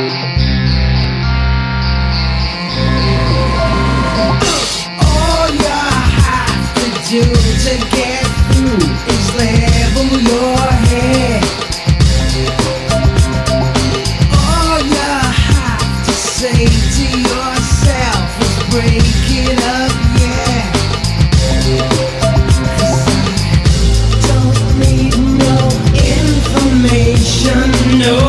All you have to do to get through is level your head. All you have to say to yourself is break it up, yeah. 'Cause I don't need no information, no.